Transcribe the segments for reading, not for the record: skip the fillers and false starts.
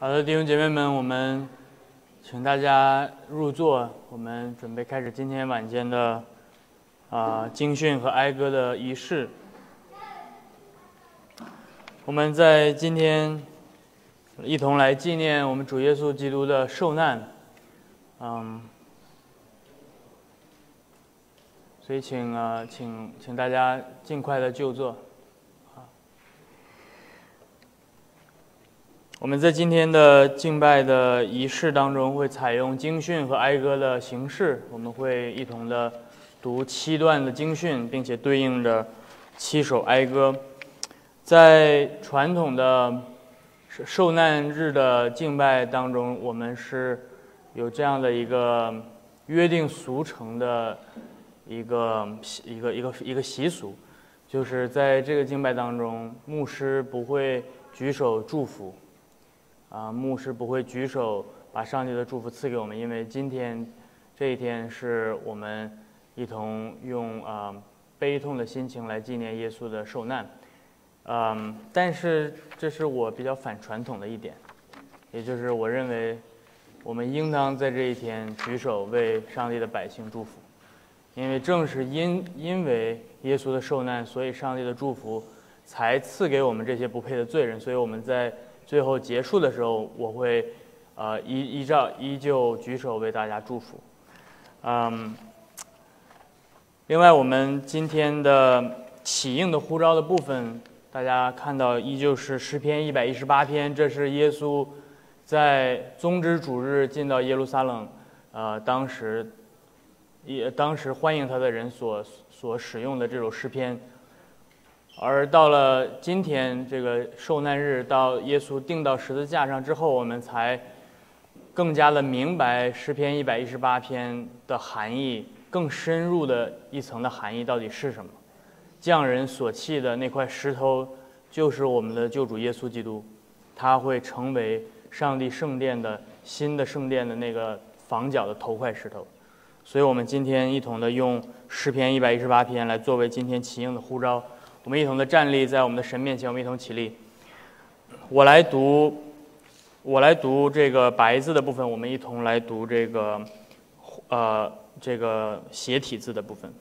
好的，弟兄姐妹们，我们请大家入座，我们准备开始今天晚间的经训和哀歌的仪式。我们在今天一同来纪念我们主耶稣基督的受难，所以请大家尽快的就座。我们在今天的敬拜的仪式当中，会采用经训和哀歌的形式，我们会一同的读7段的经训，并且对应着7首哀歌。在传统的受难日的敬拜当中，我们是有这样的一个约定俗成的一个习俗，就是在这个敬拜当中，牧师不会举手祝福。牧师不会举手把上帝的祝福赐给我们，因为这一天是我们一同用悲痛的心情来纪念耶稣的受难。但是这是我比较反传统的一点，也就是我认为我们应当在这一天举手为上帝的百姓祝福，因为正是因为耶稣的受难，所以上帝的祝福才赐给我们这些不配的罪人，所以我们在最后结束的时候，我会依旧举手为大家祝福。另外，我们今天的起应的呼召的部分，大家看到依旧是诗篇118篇，这是耶稣在宗之主日进到耶路撒冷，当时欢迎他的人所使用的这首诗篇。而到了今天这个受难日，到耶稣钉到十字架上之后，我们才更加的明白诗篇118篇的含义，更深入的一层的含义到底是什么。匠人所弃的那块石头，就是我们的救主耶稣基督，他会成为上帝圣殿的新的圣殿的那个房角的头块石头。所以我们今天一同的用诗篇118篇来作为今天起应的呼召。我们一同的站立在我们的神面前，我们一同起立。我来读这个白字的部分，我们一同来读这个斜体字的部分。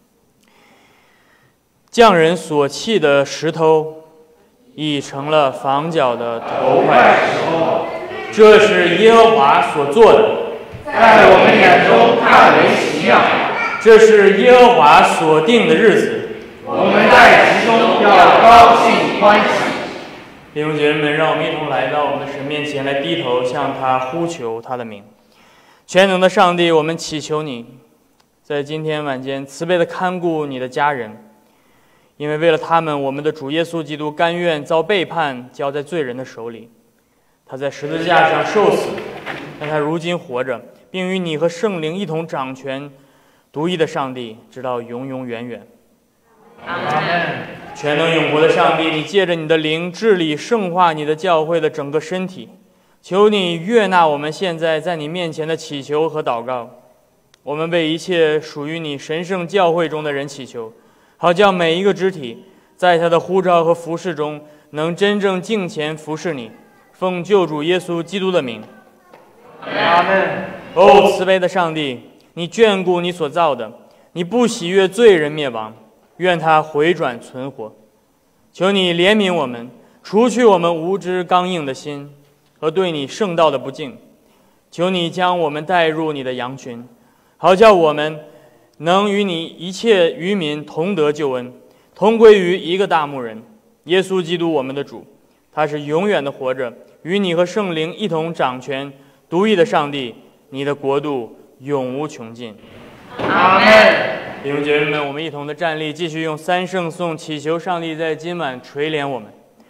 匠人所弃的石头，已成了房角的头块石头，这是耶和华所做的， 在我们眼中看为奇妙。 这是耶和华所定的日子， 我们在其中要高兴欢喜。 弟兄姐妹们，让我们一同来到我们的神面前，来低头向他呼求他的名。全能的上帝，我们祈求你在今天晚间慈悲的看顾你的家人，因为为了他们，我们的主耶稣基督甘愿遭背叛，交在罪人的手里。他在十字架上受死，但他如今活着，并与你和圣灵一同掌权，独一的上帝，直到永永远远。 阿们。 全能永活的上帝，你借着你的灵治理圣化你的教会的整个身体，求你悦纳我们现在在你面前的祈求和祷告。我们为一切属于你神圣教会中的人祈求，好叫每一个肢体在他的呼召和服事中能真正敬虔服侍你，奉救主耶稣基督的名。 阿们。 哦，慈悲的上帝，你眷顾你所造的，你不喜悦罪人灭亡，愿他回转存活。求你怜悯我们，除去我们无知刚硬的心和对你圣道的不敬。求你将我们带入你的羊群，好叫我们能与你一切渔民同得救恩，同归于一个大牧人耶稣基督我们的主。他是永远的活着，与你和圣灵一同掌权，独一的上帝，你的国度永无穷尽。 阿们。 弟兄姐妹们，我们一同的站立，继续用三圣颂祈求上帝在今晚垂怜我们。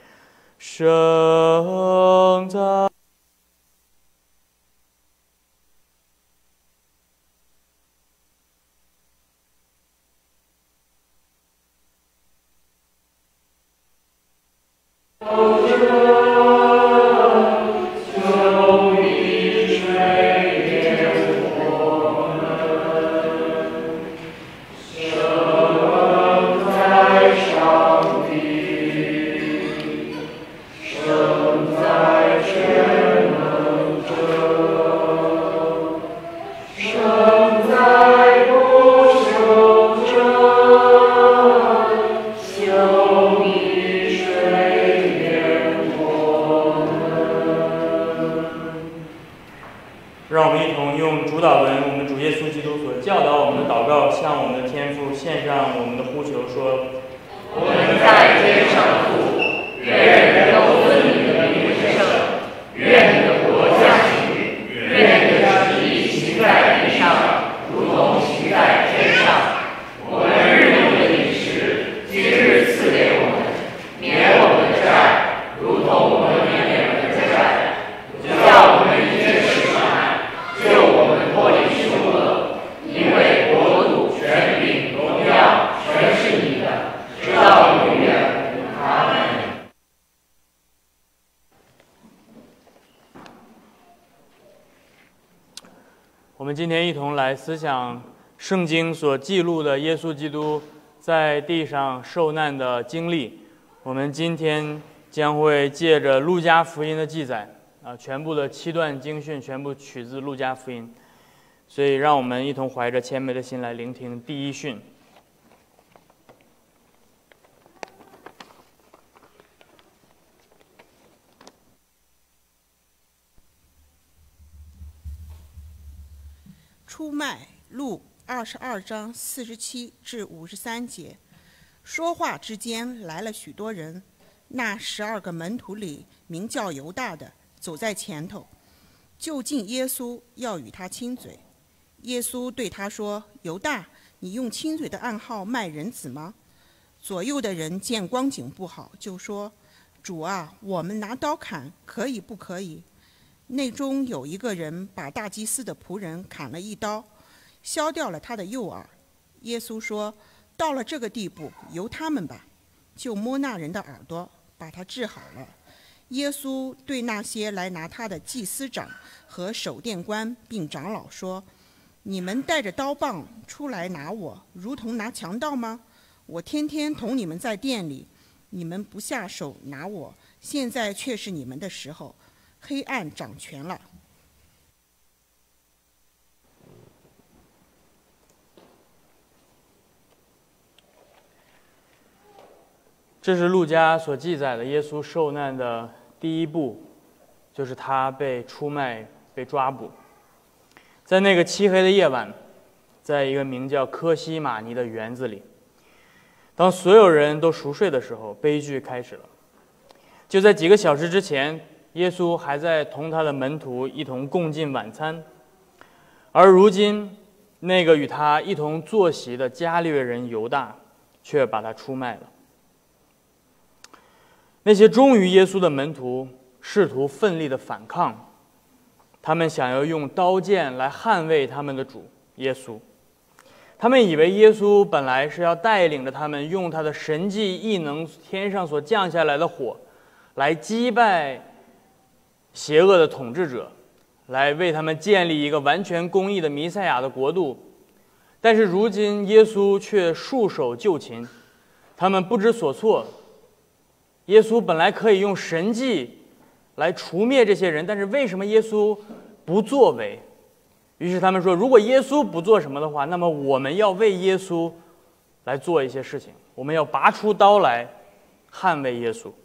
圣在生在全让我们一同用主祷文，我们主耶稣基督所教导我们的祷告，向我们的天父献上我们的呼求，说： 我们在天上父，愿人都尊你的名为圣，愿你的国降临，愿你的旨意行在地上，如同行在天上。我们日用的饮食，今日赐给我们，免我们的债，如同我们免人的债，不叫我们一切试探，救我们脱离凶恶。因为国度、权柄、荣耀，全是你的，直到永远。阿门。 我们今天一同来思想圣经所记录的耶稣基督在地上受难的经历。我们今天将会借着路加福音的记载，全部的7段经训全部取自路加福音，所以让我们一同怀着谦卑的心来聆听第一训。 出卖路22章47至53节。说话之间来了许多人，那12个门徒里名叫犹大的走在前头，就近耶稣要与他亲嘴。耶稣对他说：犹大，你用亲嘴的暗号卖人子吗？左右的人见光景不好，就说：主啊，我们拿刀砍可以不可以？内中有一个人把大祭司的仆人砍了一刀，削掉了他的右耳。耶稣说：到了这个地步，由他们吧。就摸那人的耳朵，把他治好了。耶稣对那些来拿他的祭司长和守殿官并长老说：你们带着刀棒出来拿我，如同拿强盗吗？我天天同你们在殿里，你们不下手拿我，现在却是你们的时候，黑暗掌权了。 这是路加所记载的耶稣受难的第一步，就是他被出卖、被抓捕。在那个漆黑的夜晚，在一个名叫科西玛尼的园子里，当所有人都熟睡的时候，悲剧开始了。就在几个小时之前，耶稣还在同他的门徒一同共进晚餐，而如今，那个与他一同坐席的加略人犹大，却把他出卖了。那些忠于耶稣的门徒试图奋力的反抗，他们想要用刀剑来捍卫他们的主耶稣。他们以为耶稣本来是要带领着他们用他的神迹异能，天上所降下来的火，来击败邪恶的统治者，来为他们建立一个完全公义的弥赛亚的国度。但是如今耶稣却束手就擒，他们不知所措。耶稣本来可以用神迹来除灭这些人，但是为什么耶稣不作为？于是他们说，如果耶稣不做什么的话，那么我们要为耶稣来做一些事情，我们要拔出刀来捍卫耶稣。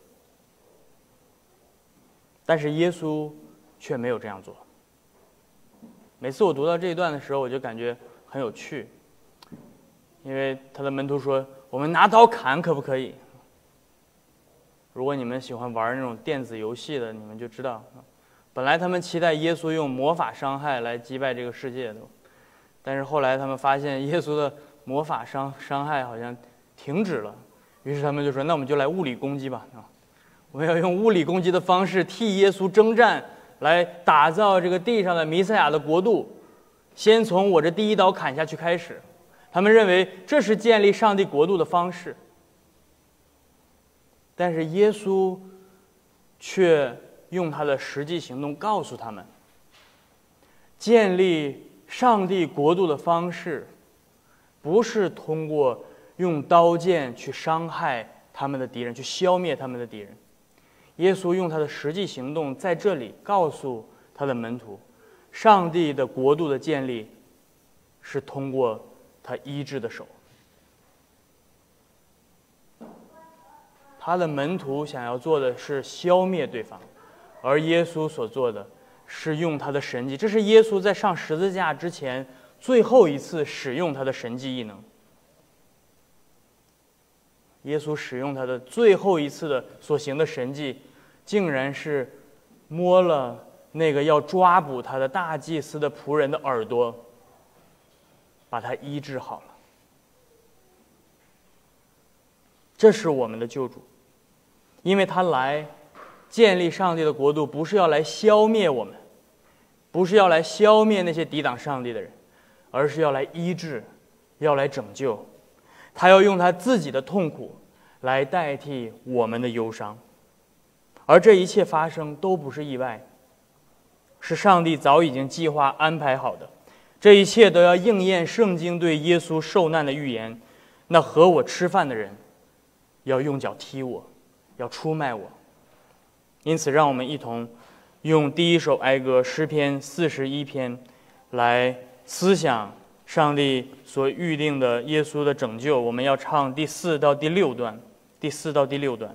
但是耶稣却没有这样做。每次我读到这一段的时候，我就感觉很有趣，因为他的门徒说，我们拿刀砍可不可以？如果你们喜欢玩那种电子游戏的，你们就知道，本来他们期待耶稣用魔法伤害来击败这个世界的，但是后来他们发现耶稣的魔法伤害好像停止了，于是他们就说，那我们就来物理攻击吧，我们要用物理攻击的方式替耶稣征战，来打造这个地上的弥赛亚的国度，先从我这第一刀砍下去开始。他们认为这是建立上帝国度的方式。但是耶稣却用他的实际行动告诉他们，建立上帝国度的方式，不是通过用刀剑去伤害他们的敌人，去消灭他们的敌人。耶稣用他的实际行动在这里告诉他的门徒，上帝的国度的建立是通过他医治的手。他的门徒想要做的是消灭对方，而耶稣所做的是用他的神迹，这是耶稣在上十字架之前最后一次使用他的神迹异能。耶稣使用他的最后一次的所行的神迹，竟然是摸了那个要抓捕他的大祭司的仆人的耳朵，把他医治好了。这是我们的救主，因为他来建立上帝的国度，不是要来消灭我们，不是要来消灭那些抵挡上帝的人，而是要来医治，要来拯救。他要用他自己的痛苦来代替我们的忧伤，而这一切发生都不是意外，是上帝早已经计划安排好的。这一切都要应验圣经对耶稣受难的预言。那和我吃饭的人要用脚踢我，要出卖我。因此让我们一同用第一首哀歌诗篇41篇来思想上帝所预定的耶稣的拯救。我们要唱第4到第6段，第4到第6段。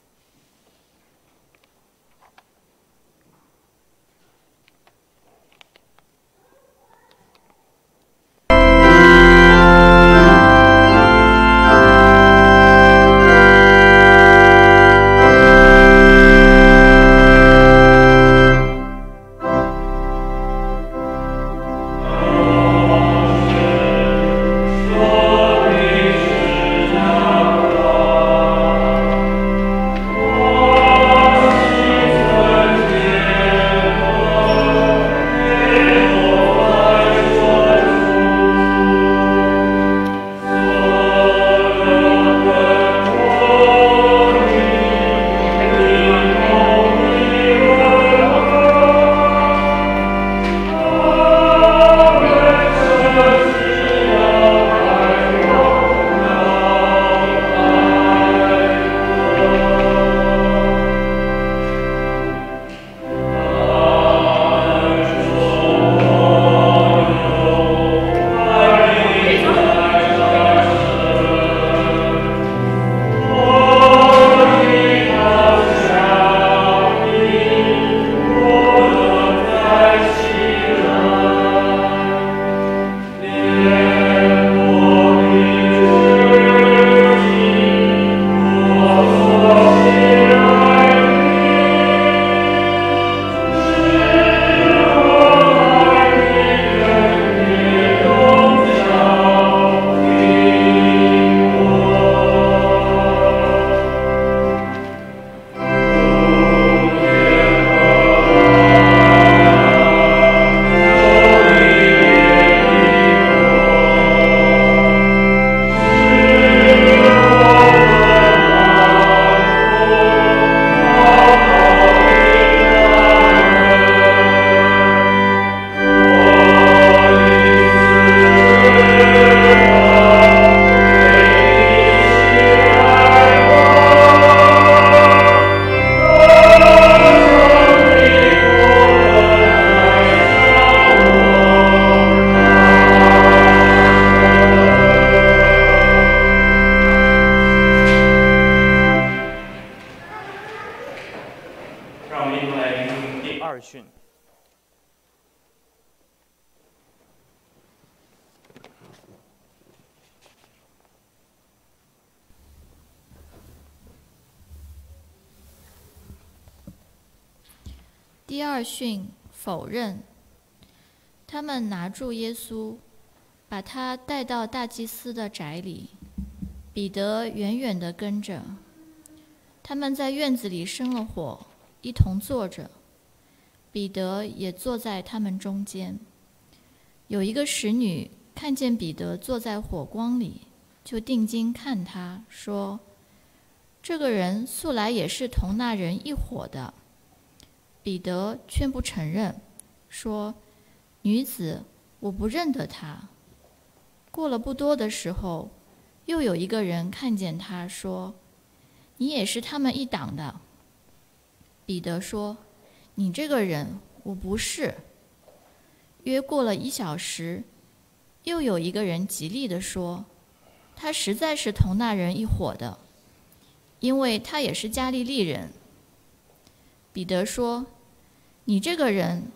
第二训否认。他们拿住耶稣，把他带到大祭司的宅里。彼得远远地跟着。他们在院子里生了火，一同坐着。彼得也坐在他们中间。有一个使女看见彼得坐在火光里，就定睛看他，说：“这个人素来也是同那人一伙的。”彼得却不承认，说：“女子，我不认得他。”过了不多的时候，又有一个人看见他，说：“你也是他们一党的。”彼得说：“你这个人，我不是。”约过了1小时，又有一个人极力地说：“他实在是同那人一伙的，因为他也是加利利人。”彼得说：“你这个人，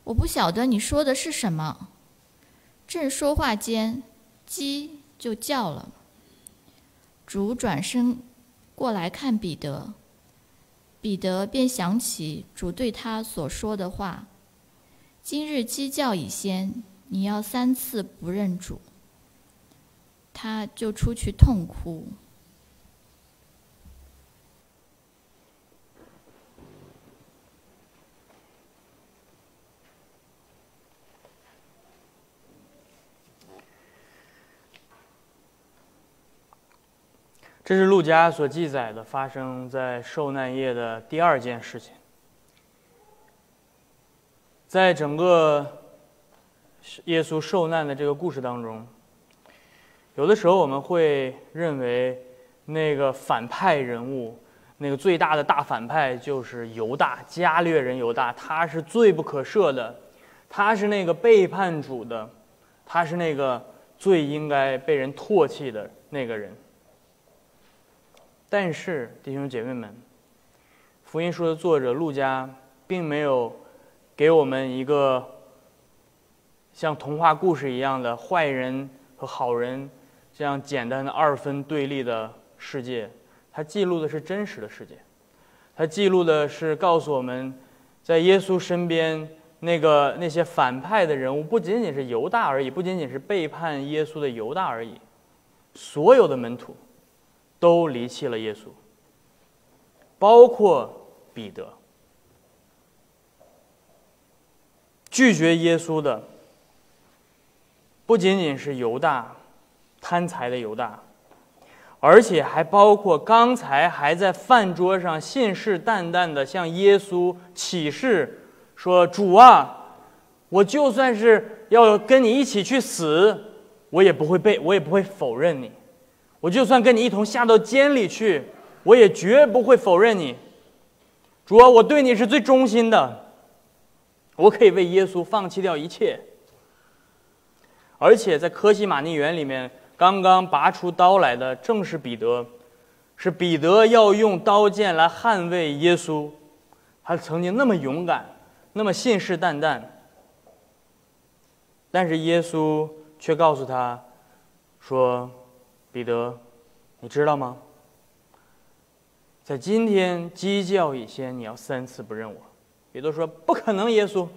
我不晓得你说的是什么。”正说话间，鸡就叫了。主转身过来看彼得，彼得便想起主对他所说的话：“今日鸡叫以先，你要3次不认主。”他就出去痛哭。 这是路加所记载的发生在受难夜的第2件事情。在整个耶稣受难的这个故事当中，有的时候我们会认为那个反派人物，那个最大的大反派就是犹大，加略人犹大，他是罪不可赦的，他是那个背叛主的，他是那个最应该被人唾弃的那个人。但是弟兄姐妹们，福音书的作者路加并没有给我们一个像童话故事一样的坏人和好人这样简单的2分对立的世界，他记录的是真实的世界，他记录的是告诉我们，在耶稣身边那些反派的人物，不仅仅是犹大而已，不仅仅是背叛耶稣的犹大而已，所有的门徒都离弃了耶稣，包括彼得。拒绝耶稣的不仅仅是犹大，贪财的犹大，而且还包括刚才还在饭桌上信誓旦旦的向耶稣起誓说：“主啊，我就算是要跟你一起去死，我也不会否认你。我就算跟你一同下到监里去，我也绝不会否认你。主啊，我对你是最忠心的，我可以为耶稣放弃掉一切。”而且在科西玛尼园里面，刚刚拔出刀来的正是彼得，是彼得要用刀剑来捍卫耶稣。他曾经那么勇敢，那么信誓旦旦，但是耶稣却告诉他说：“彼得，你知道吗？在今天鸡叫以前，你要3次不认我。”彼得说：“不可能，耶稣。”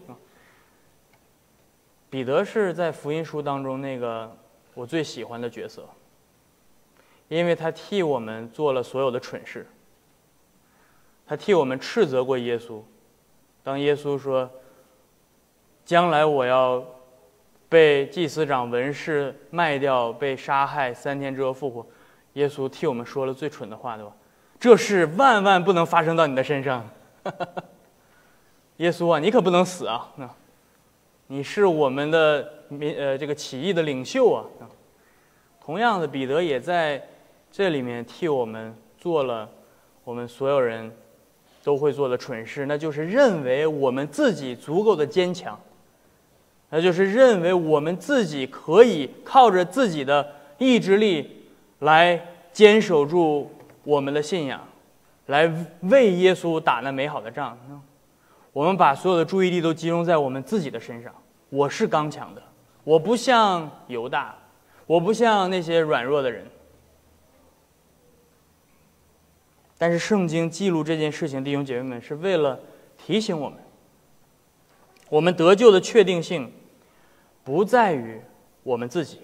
彼得是在福音书当中那个我最喜欢的角色，因为他替我们做了所有的蠢事，他替我们斥责过耶稣。当耶稣说：“将来我要被祭司长文士卖掉，被杀害，3天之后复活。”耶稣替我们说了最蠢的话，对吧？这事万万不能发生到你的身上。耶稣啊，你可不能死啊！你是我们的这个起义的领袖啊！同样的，彼得也在这里面替我们做了我们所有人都会做的蠢事，那就是认为我们自己足够的坚强，那就是认为我们自己可以靠着自己的意志力来坚守住我们的信仰，来为耶稣打那美好的仗。我们把所有的注意力都集中在我们自己的身上。我是刚强的，我不像犹大，我不像那些软弱的人。但是圣经记录这件事情，弟兄姐妹们，是为了提醒我们，我们得救的确定性不在于我们自己，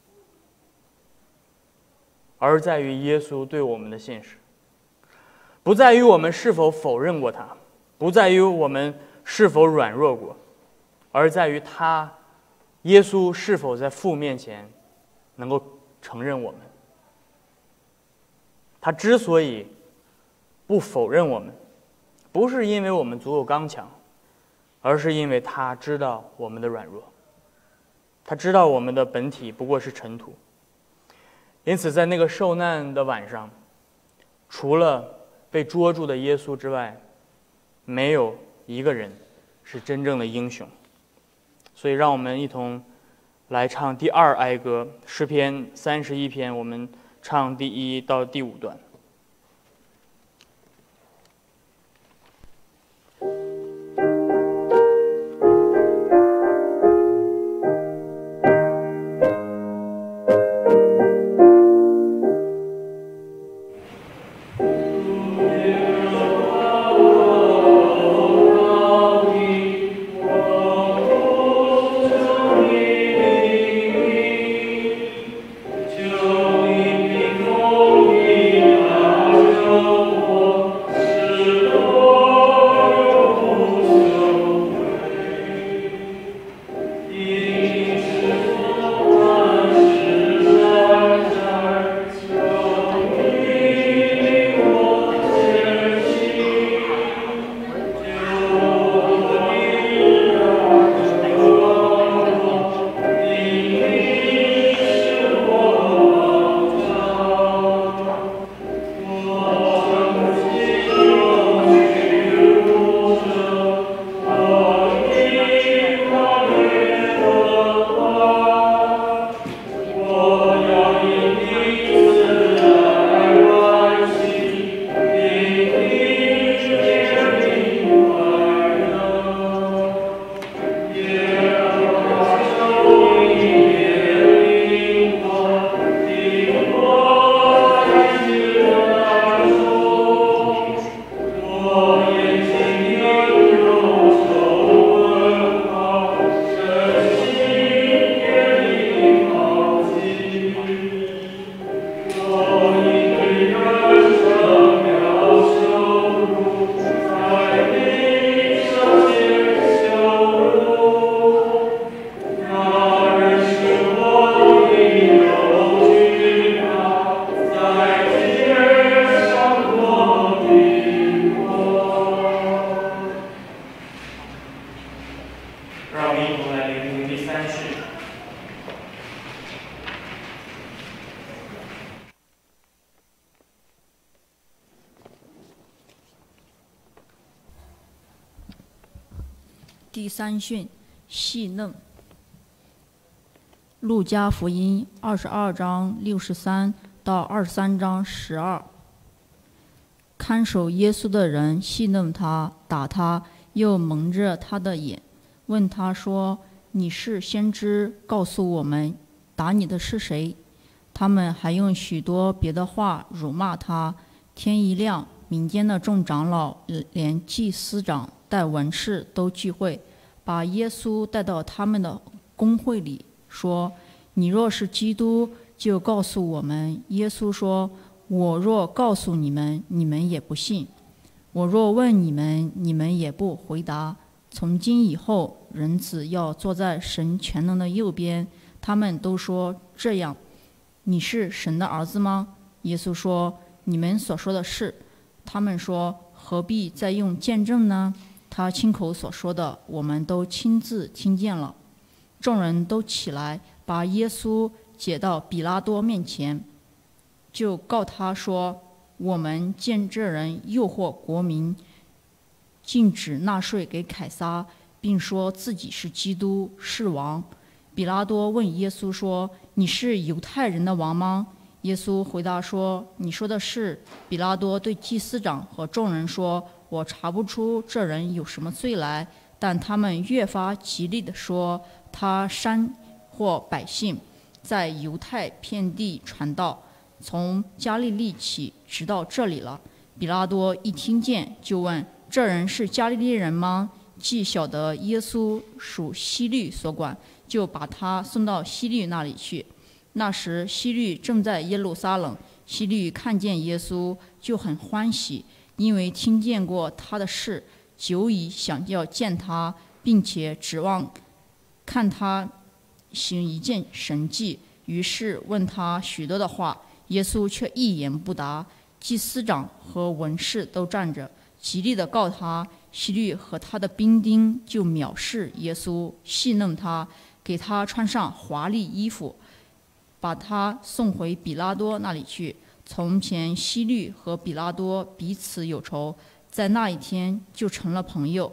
而在于耶稣对我们的信实，不在于我们是否否认过他，不在于我们是否软弱过，而在于耶稣是否在父面前能够承认我们。他之所以不否认我们，不是因为我们足够刚强，而是因为他知道我们的软弱，他知道我们的本体不过是尘土。因此在那个受难的晚上，除了被捉住的耶稣之外，没有一个人是真正的英雄。所以让我们一同来唱第2哀歌，诗篇31篇，我们唱第1到第5段。 让我们一同来聆听第三训。 第三训，戏弄。路加福音22章63到23章12。看守耶稣的人戏弄他，打他，又蒙着他的眼，问他说：“你是先知，告诉我们，打你的是谁？”他们还用许多别的话辱骂他。天一亮，民间的众长老连祭司长带文士都聚会，把耶稣带到他们的公会里，说：“你若是基督，就告诉我们。”耶稣说：“我若告诉你们，你们也不信；我若问你们，你们也不回答。从今以后，人子要坐在神全能的右边。”他们都说：“这样，你是神的儿子吗？”耶稣说：“你们所说的是。”他们说：“何必再用见证呢？他亲口所说的，我们都亲自听见了。”众人都起来，把耶稣解到比拉多面前，就告他说：“我们见这人诱惑国民，禁止纳税给凯撒，并说自己是基督，是王。”比拉多问耶稣说：“你是犹太人的王吗？”耶稣回答说：“你说的是。”比拉多对祭司长和众人说：“我查不出这人有什么罪来。”但他们越发极力地说，他煽惑百姓，在犹太遍地传道，从加利利起，直到这里了。比拉多一听见，就问：“这人是加利利人吗？”既晓得耶稣属希律所管，就把他送到希律那里去。那时希律正在耶路撒冷，希律看见耶稣就很欢喜，因为听见过他的事，久已想要见他，并且指望看他行一件神迹，于是问他许多的话，耶稣却一言不答。祭司长和文士都站着，极力地告他。希律和他的兵丁就藐视耶稣，戏弄他，给他穿上华丽衣服，把他送回比拉多那里去。从前希律和比拉多彼此有仇，在那一天就成了朋友。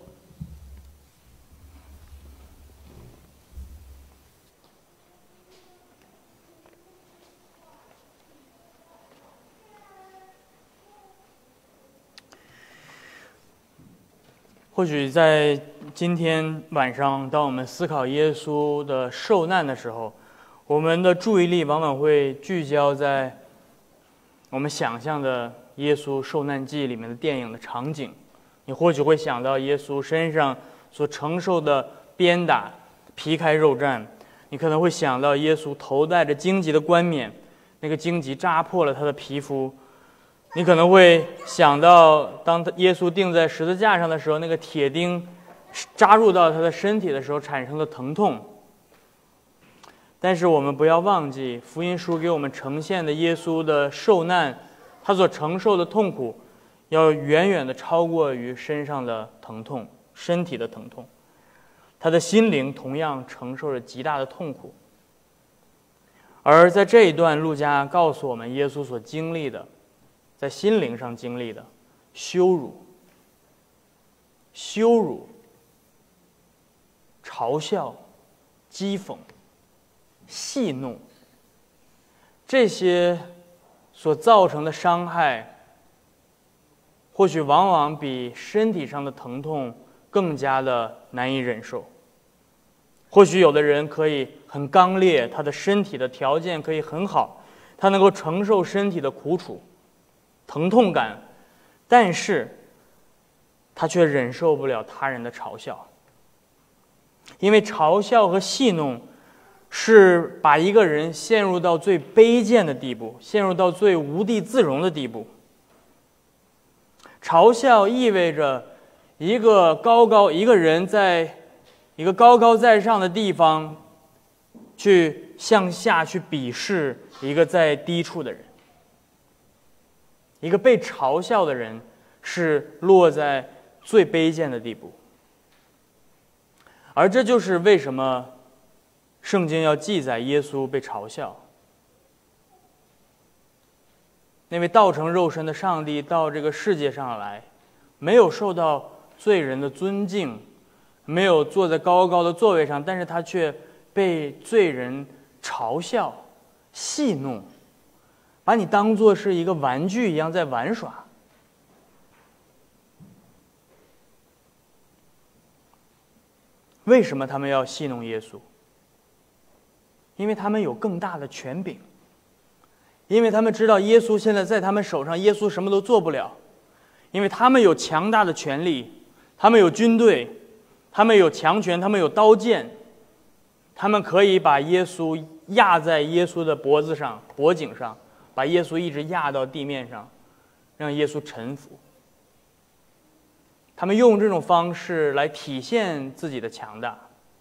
或许在今天晚上，当我们思考耶稣的受难的时候，我们的注意力往往会聚焦在我们想象的耶稣受难记里面的电影的场景。你或许会想到耶稣身上所承受的鞭打、皮开肉绽，你可能会想到耶稣头戴着荆棘的冠冕，那个荆棘扎破了他的皮肤。你可能会想到，当耶稣钉在十字架上的时候，那个铁钉扎入到他的身体的时候产生的疼痛。但是我们不要忘记，福音书给我们呈现的耶稣的受难，他所承受的痛苦，要远远的超过于身上的疼痛、身体的疼痛。他的心灵同样承受着极大的痛苦。而在这一段，路加告诉我们，耶稣所经历的，在心灵上经历的羞辱、嘲笑、讥讽、戏弄，这些所造成的伤害，或许往往比身体上的疼痛更加的难以忍受。或许有的人可以很刚烈，他的身体的条件可以很好，他能够承受身体的苦楚、疼痛感，但是他却忍受不了他人的嘲笑。因为嘲笑和戏弄是把一个人陷入到最卑贱的地步，陷入到最无地自容的地步。嘲笑意味着一个人在一个高高在上的地方去向下去鄙视一个在低处的人。一个被嘲笑的人是落在最卑贱的地步。 而这就是为什么圣经要记载耶稣被嘲笑。那位道成肉身的上帝到这个世界上来，没有受到罪人的尊敬，没有坐在高高的座位上，但是他却被罪人嘲笑、戏弄，把你当作是一个玩具一样在玩耍。为什么他们要戏弄耶稣？因为他们有更大的权柄，因为他们知道耶稣现在在他们手上，耶稣什么都做不了，因为他们有强大的权力，他们有军队，他们有强权，他们有刀剑，他们可以把耶稣压在耶稣的脖子上、脖颈上，把耶稣一直压到地面上，让耶稣臣服。他们用这种方式来体现自己的强大。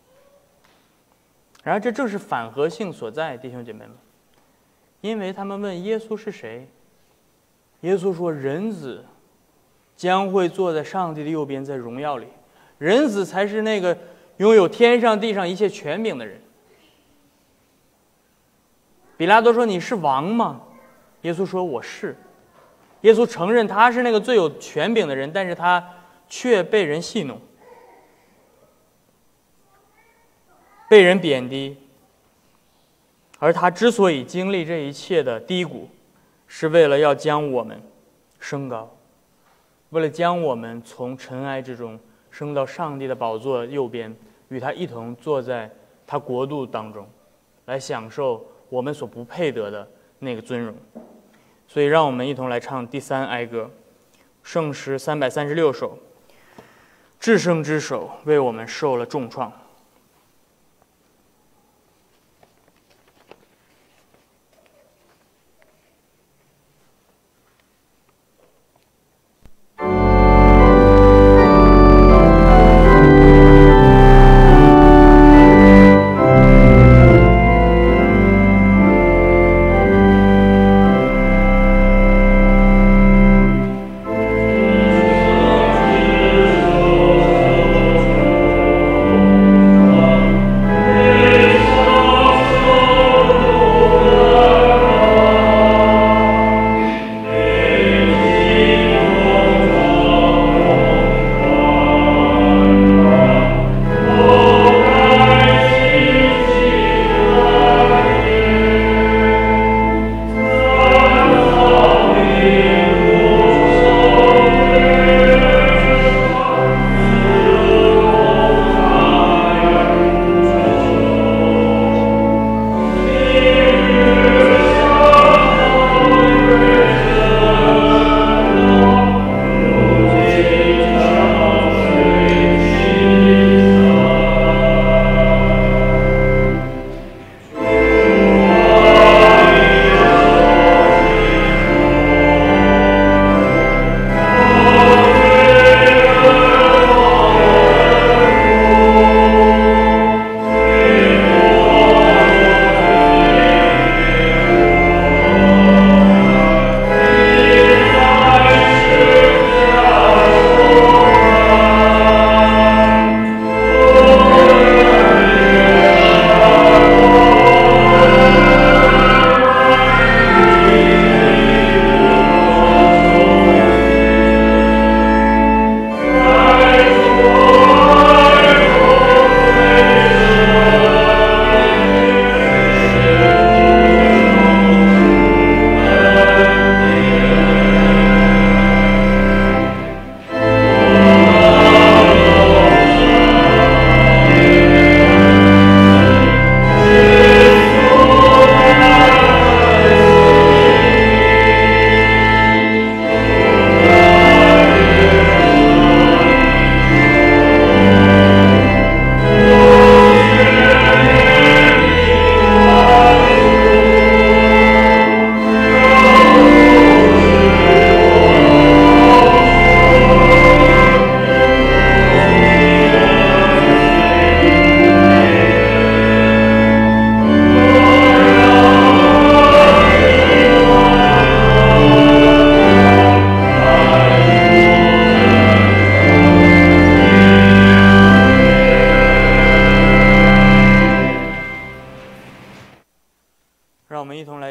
然而这正是反合性所在，弟兄姐妹们，因为他们问耶稣是谁，耶稣说人子将会坐在上帝的右边，在荣耀里，人子才是那个拥有天上地上一切权柄的人。比拉多说你是王吗？耶稣说我是。耶稣承认他是那个最有权柄的人，但是他却被人戏弄，被人贬低。而他之所以经历这一切的低谷，是为了要将我们升高，为了将我们从尘埃之中升到上帝的宝座右边，与他一同坐在他国度当中，来享受我们所不配得的那个尊荣。所以让我们一同来唱第3哀歌，圣诗336首，至圣之手为我们受了重创。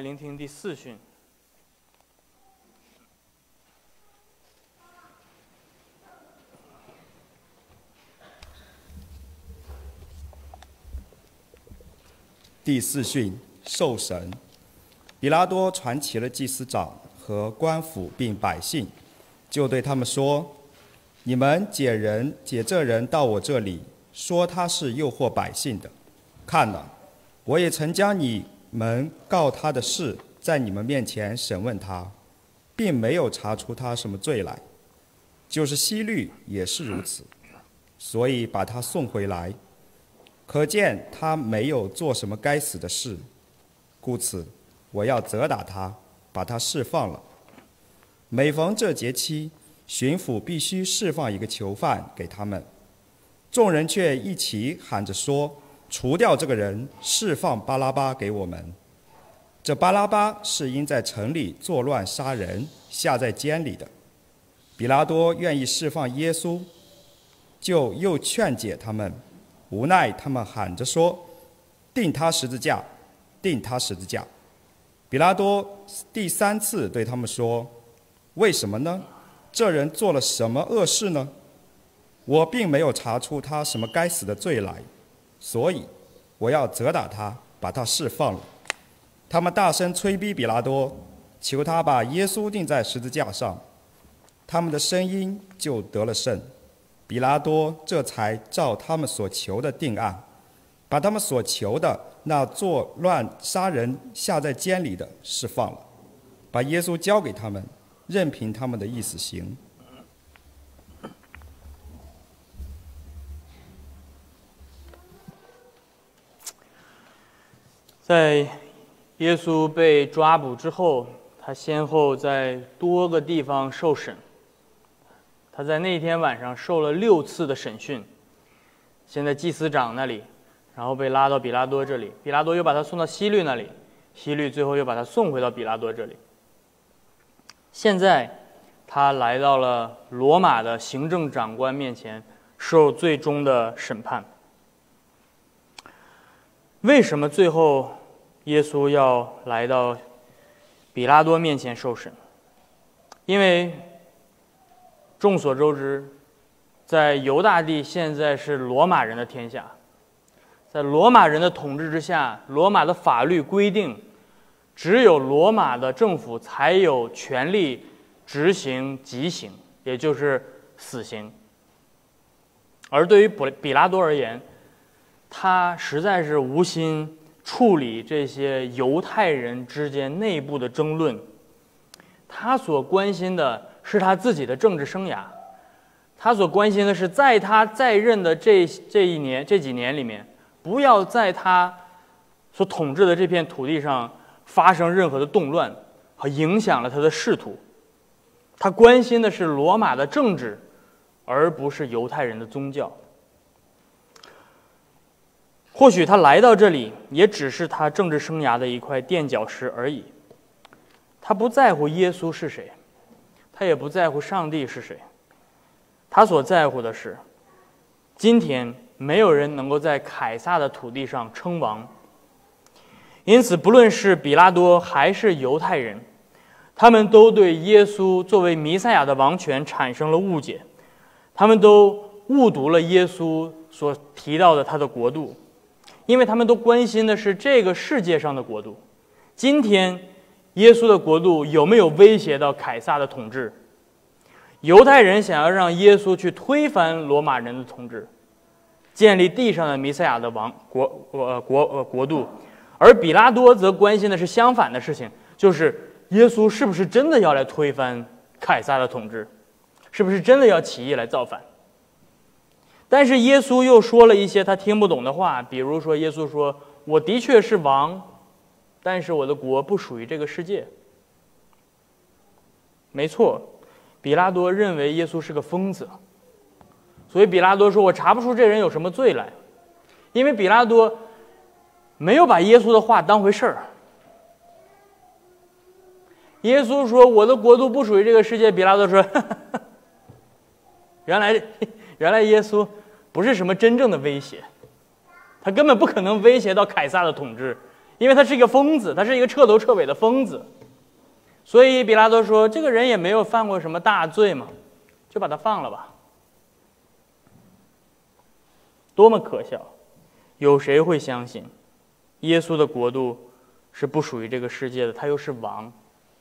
聆听第4训。 第4训，受审。比拉多传齐了祭司长和官府并百姓，就对他们说：“你们解这人到我这里，说他是诱惑百姓的。看了，我也曾将你们告他的事在你们面前审问他，并没有查出他什么罪来。就是希律也是如此，所以把他送回来。可见他没有做什么该死的事，故此我要责打他，把他释放了。每逢这节期，巡抚必须释放一个囚犯给他们。众人却一起喊着说：除掉这个人，释放巴拉巴给我们。这巴拉巴是因在城里作乱杀人，下在监里的。比拉多愿意释放耶稣，就又劝解他们，无奈他们喊着说：钉他十字架，钉他十字架。比拉多第3次对他们说：为什么呢？这人做了什么恶事呢？我并没有查出他什么该死的罪来，所以我要责打他，把他释放了。他们大声催逼比拉多，求他把耶稣钉在十字架上。他们的声音就得了胜。比拉多这才照他们所求的定案，把他们所求的那作乱杀人下在监里的释放了，把耶稣交给他们，任凭他们的意思行。 在耶稣被抓捕之后，他先后在多个地方受审。他在那天晚上受了6次的审讯，先在祭司长那里，然后被拉到比拉多这里，比拉多又把他送到希律那里，希律最后又把他送回到比拉多这里。现在他来到了罗马的行政长官面前，受最终的审判。为什么最后耶稣要来到比拉多面前受审？因为众所周知，在犹大地现在是罗马人的天下，在罗马人的统治之下，罗马的法律规定，只有罗马的政府才有权利执行极刑，也就是死刑。而对于比拉多而言，他实在是无心处理这些犹太人之间内部的争论，他所关心的是他自己的政治生涯，他所关心的是在他在任的这几年里面，不要在他所统治的这片土地上发生任何的动乱和影响了他的仕途。他关心的是罗马的政治，而不是犹太人的宗教。或许他来到这里也只是他政治生涯的一块垫脚石而已。他不在乎耶稣是谁，他也不在乎上帝是谁，他所在乎的是，今天没有人能够在凯撒的土地上称王。因此，不论是比拉多还是犹太人，他们都对耶稣作为弥赛亚的王权产生了误解，他们都误读了耶稣所提到的他的国度，因为他们都关心的是这个世界上的国度。今天耶稣的国度有没有威胁到凯撒的统治？犹太人想要让耶稣去推翻罗马人的统治，建立地上的弥赛亚的国度，而比拉多则关心的是相反的事情，就是耶稣是不是真的要来推翻凯撒的统治，是不是真的要起义来造反？但是耶稣又说了一些他听不懂的话，比如说耶稣说：我的确是王，但是我的国不属于这个世界。没错，比拉多认为耶稣是个疯子，所以比拉多说：我查不出这人有什么罪来。因为比拉多没有把耶稣的话当回事儿。耶稣说：我的国度不属于这个世界。比拉多说：原来耶稣不是什么真正的威胁，他根本不可能威胁到凯撒的统治， 因为他是一个疯子，他是一个彻头彻尾的疯子。所以比拉多说，这个人也没有犯过什么大罪嘛，就把他放了吧。多么可笑！有谁会相信耶稣的国度是不属于这个世界的，他又是王？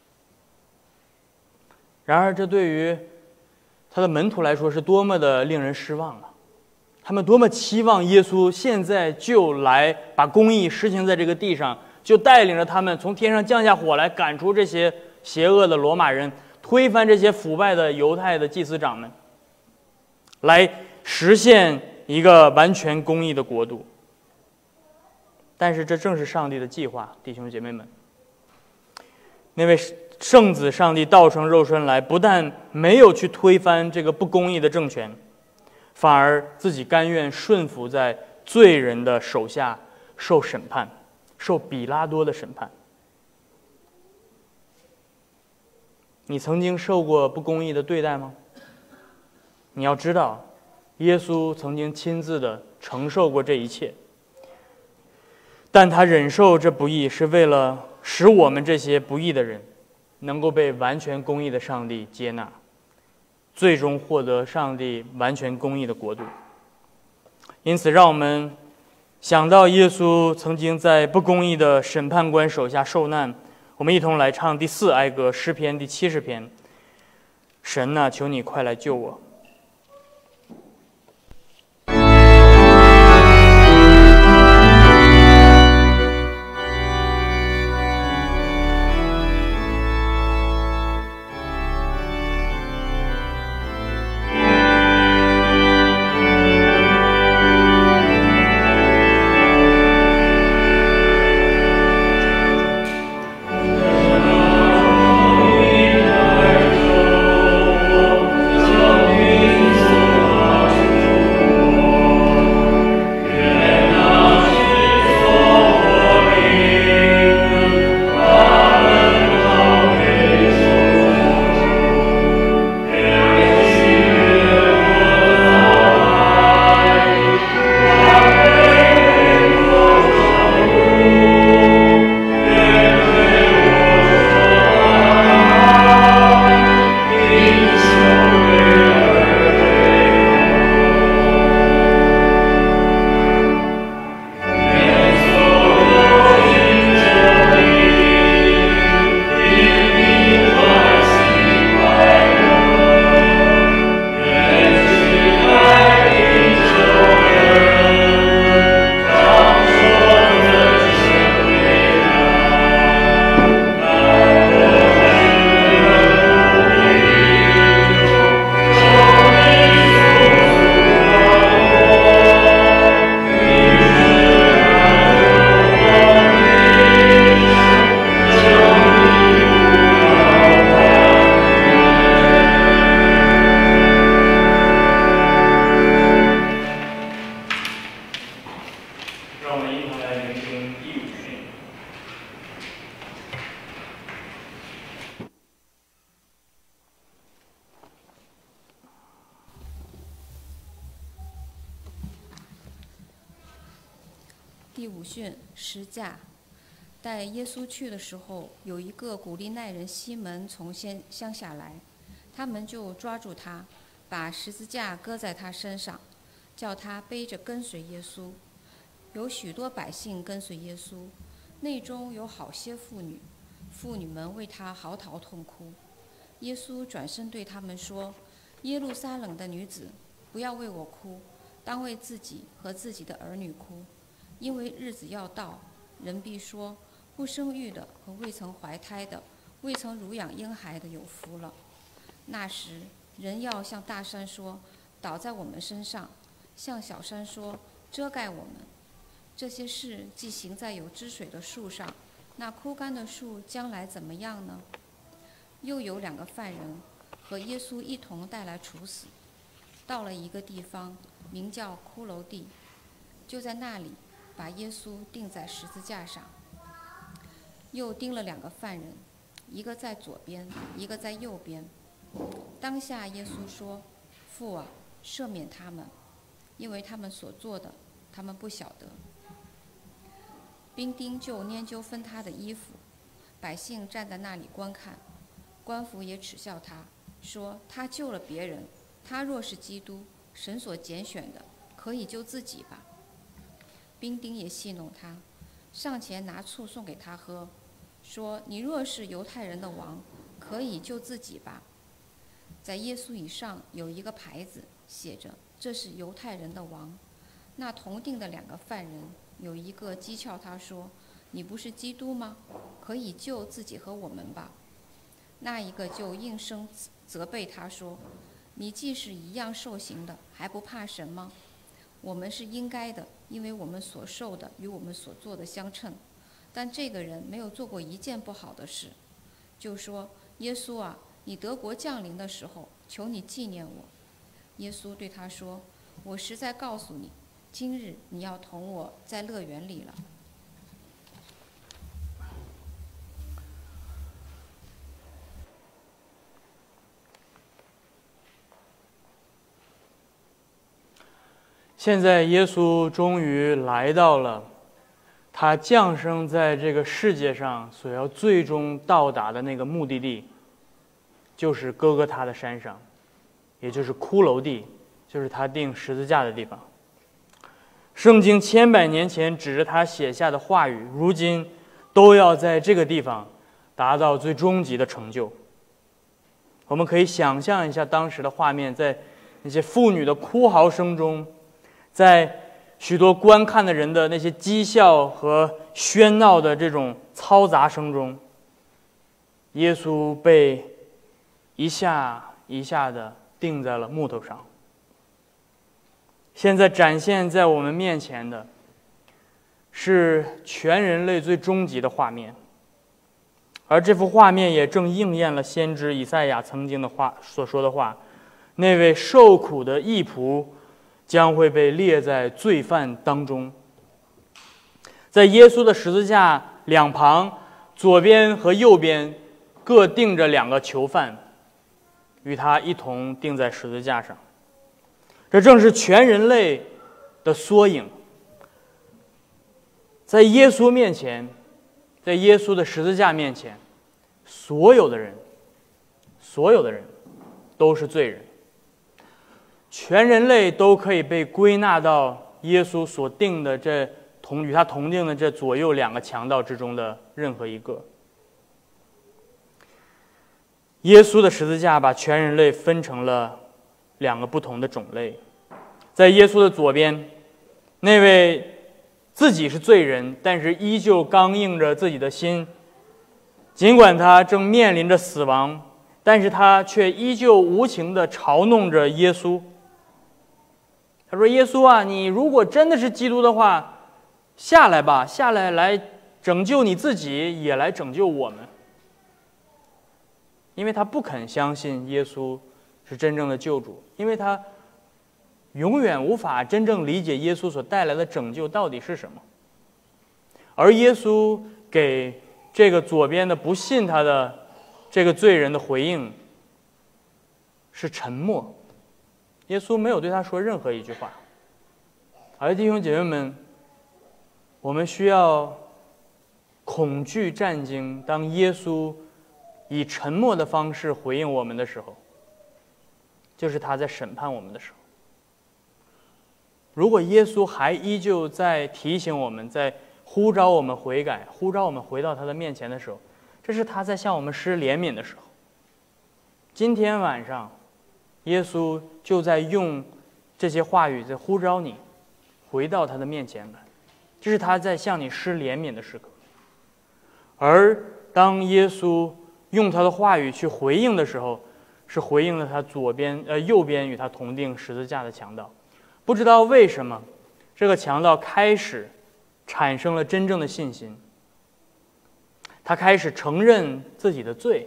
然而这对于他的门徒来说是多么的令人失望啊！他们多么期望耶稣现在就来把公义施行在这个地上，就带领着他们从天上降下火来，赶出这些邪恶的罗马人，推翻这些腐败的犹太的祭司长们，来实现一个完全公义的国度。但是这正是上帝的计划，弟兄姐妹们。那位圣子上帝道成肉身来，不但没有去推翻这个不公义的政权，反而自己甘愿顺服在罪人的手下，受审判，受比拉多的审判。你曾经受过不公义的对待吗？你要知道，耶稣曾经亲自的承受过这一切，但他忍受这不义，是为了使我们这些不义的人能够被完全公义的上帝接纳，最终获得上帝完全公义的国度。因此让我们想到耶稣曾经在不公义的审判官手下受难，我们一同来唱第4哀歌诗篇第70篇。神啊，求你快来救我。 第5训十架。带耶稣去的时候，有一个古利奈人西门从乡下来，他们就抓住他，把十字架搁在他身上，叫他背着跟随耶稣。有许多百姓跟随耶稣，内中有好些妇女，妇女们为他嚎啕痛哭。耶稣转身对他们说：“耶路撒冷的女子，不要为我哭，当为自己和自己的儿女哭，因为日子要到，人必说，不生育的和未曾怀胎的，未曾乳养婴孩的有福了。那时，人要向大山说，倒在我们身上；向小山说，遮盖我们。这些事既行在有汁水的树上，那枯干的树将来怎么样呢？”又有2个犯人和耶稣一同带来处死，到了一个地方，名叫骷髅地，就在那里把耶稣钉在十字架上。又钉了2个犯人，一个在左边，一个在右边。当下耶稣说：“父啊，赦免他们，因为他们所做的，他们不晓得。” 兵丁就拈阄分他的衣服，百姓站在那里观看。官府也耻笑他，说他救了别人，他若是基督，神所拣选的，可以救自己吧。兵丁也戏弄他，上前拿醋送给他喝，说你若是犹太人的王，可以救自己吧。在耶稣以上有一个牌子，写着这是犹太人的王。那同定的2个犯人，有一个讥诮他说，你不是基督吗？可以救自己和我们吧。那一个就应声责备他说，你既是一样受刑的，还不怕神吗？我们是应该的，因为我们所受的与我们所做的相称。但这个人没有做过一件不好的事。就说，耶稣啊，你得国降临的时候，求你纪念我。耶稣对他说，我实在告诉你，今日你要同我在乐园里了。 现在耶稣终于来到了他降生在这个世界上所要最终到达的那个目的地，就是哥哥他的山上，也就是骷髅地，就是他钉十字架的地方。圣经千百年前指着他写下的话语，如今都要在这个地方达到最终极的成就。我们可以想象一下当时的画面，在那些妇女的哭嚎声中，在许多观看的人的那些讥笑和喧闹的这种嘈杂声中，耶稣被一下一下的钉在了木头上。现在展现在我们面前的是全人类最终极的画面，而这幅画面也正应验了先知以赛亚曾经的话所说的话，那位受苦的义仆将会被列在罪犯当中。在耶稣的十字架两旁，左边和右边各钉着2个囚犯，与他一同钉在十字架上。这正是全人类的缩影。在耶稣面前，在耶稣的十字架面前，所有的人都是罪人。全人类都可以被归纳到耶稣所定的与他同定的这左右2个强盗之中的任何一个。耶稣的十字架把全人类分成了2个不同的种类。在耶稣的左边，那位自己是罪人，但是依旧刚硬着自己的心，尽管他正面临着死亡，但是他却依旧无情地嘲弄着耶稣。他说，耶稣啊，你如果真的是基督的话，下来吧，下来，来拯救你自己，也来拯救我们。因为他不肯相信耶稣是真正的救主，因为他永远无法真正理解耶稣所带来的拯救到底是什么。而耶稣给这个左边的不信他的这个罪人的回应是沉默。耶稣没有对他说任何一句话。而弟兄姐妹们，我们需要恐惧战惊，当耶稣以沉默的方式回应我们的时候，就是他在审判我们的时候。如果耶稣还依旧在提醒我们，在呼召我们悔改，呼召我们回到他的面前的时候，这是他在向我们施怜悯的时候。今天晚上，耶稣就在用这些话语在呼召你回到他的面前来，这是他在向你施怜悯的时刻。而当耶稣用他的话语去回应的时候，是回应了他右边与他同定十字架的强盗。不知道为什么，这个强盗开始产生了真正的信心，他开始承认自己的罪。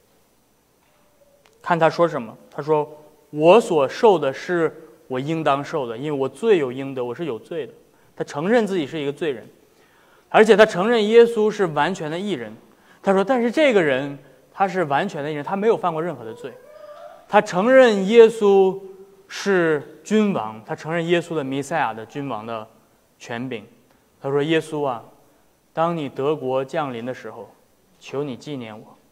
看他说什么，他说，我所受的是我应当受的，因为我罪有应得，我是有罪的。他承认自己是一个罪人，而且他承认耶稣是完全的义人。他说，但是这个人他是完全的义人，他没有犯过任何的罪。他承认耶稣是君王，他承认耶稣的弥赛亚的君王的权柄。他说，耶稣啊， 当你得国降临的时候，求你纪念我。”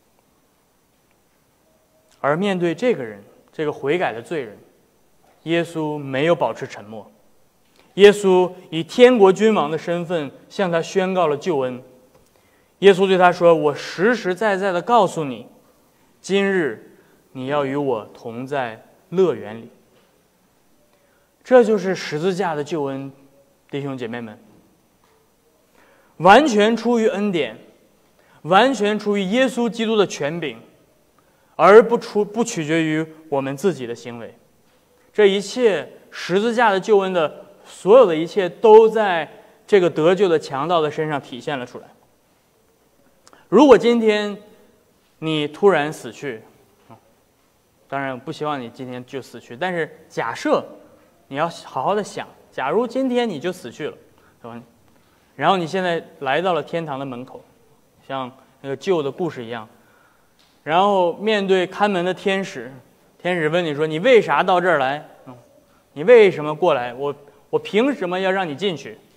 而面对这个人，这个悔改的罪人，耶稣没有保持沉默。耶稣以天国君王的身份向他宣告了救恩。耶稣对他说：“我实实在在的告诉你，今日你要与我同在乐园里。”这就是十字架的救恩，弟兄姐妹们，完全出于恩典，完全出于耶稣基督的权柄，而不取决于我们自己的行为。这一切十字架的救恩的所有的一切，都在这个得救的强盗的身上体现了出来。如果今天你突然死去，当然不希望你今天就死去，但是假设你要好好的想，假如今天你就死去了，对吧？然后你现在来到了天堂的门口，像那个旧的故事一样，然后面对看门的天使，天使问你说：“你为啥到这儿来？你为什么过来？我凭什么要让你进去？”